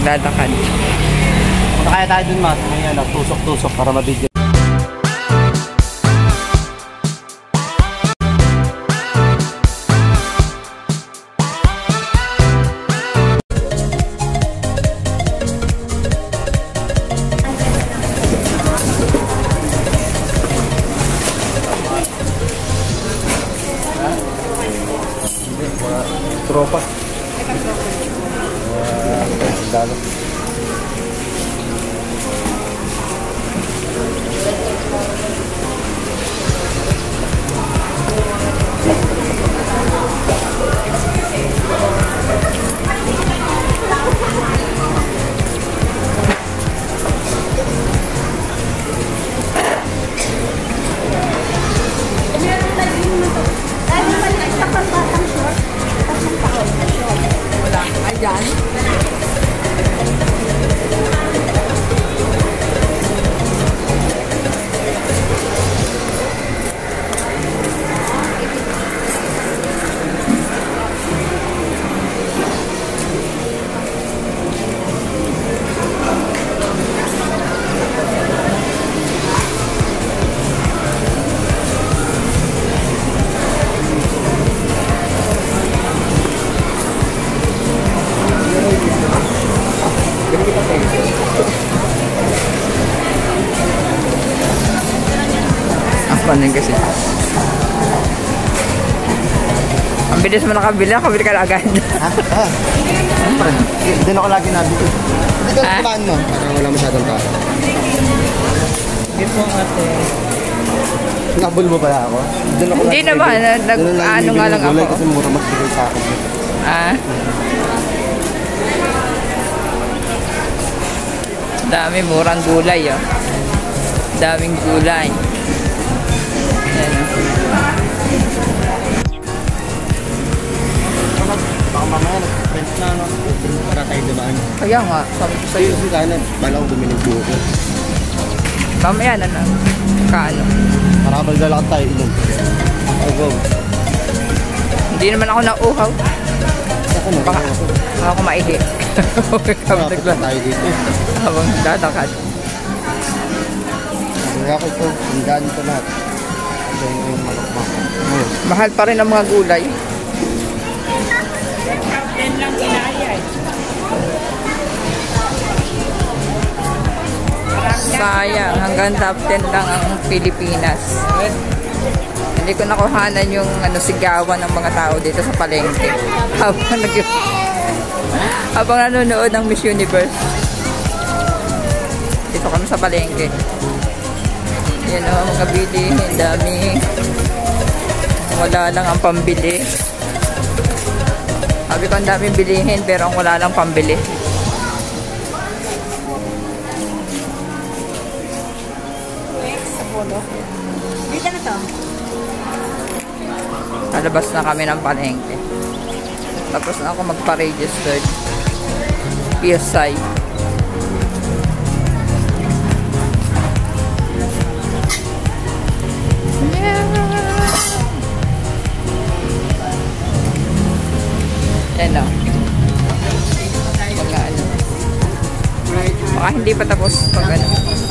maglalakad. Kaya tayo dun mas, may ano, tusok-tusok para mabigyan. Tropa. Dalo. Panin kasi. Ang bilis mo nakabili ka na agad. Ha? Siyempre. Hindi na ako lagi nabili. Hindi ka kumaan mo. Parang wala masyadong tao. Hindi po ate. Nakabul mo pala ako? Hindi naman. Ano nga lang ako. Kasi mura magbigay sa akin. Ah? Dami murang gulay oh. Daming gulay. Baka mamaya nag-friends na ano. Para tayo dumaan. Kaya nga, sabi ko sa'yo. Yung kanan, bala ko bumili ng buho ko. Mamaya na na. Kaano? Para maglalakad tayo inom. Oh, go. Hindi naman ako nauhaw. Ako na. Baka ako maihi. Kapit na tayo dito. Habang dadakad. Kaya ako ito, hinggaan ito lahat. Kaya yung malakmak. Mahal pa rin ang mga gulay. Lang inayay. Sayang, hanggang top 10 lang ang Pilipinas. Hindi ko nakuhanan yung sigawan ng mga tao dito sa palengke. Habang nanonood ng Miss Universe. Dito kami sa palengke. Yan o, mga bilihin, dami. Wala lang ang pambili. Sabi ko ang daming bilihin pero ang wala lang pambili. Dito na to. Nalabas na kami ng palengke. Tapos na ako magpa-registered. PSI. Yan o. Mga ano. Baka hindi pa tapos pag ano.